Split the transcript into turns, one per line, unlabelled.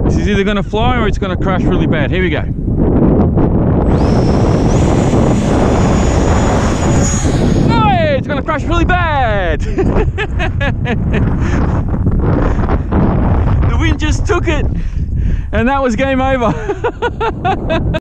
This is either going to fly or it's going to crash really bad. Here we go. Oh, it's going to crash really bad. The wind just took it, and that was game over.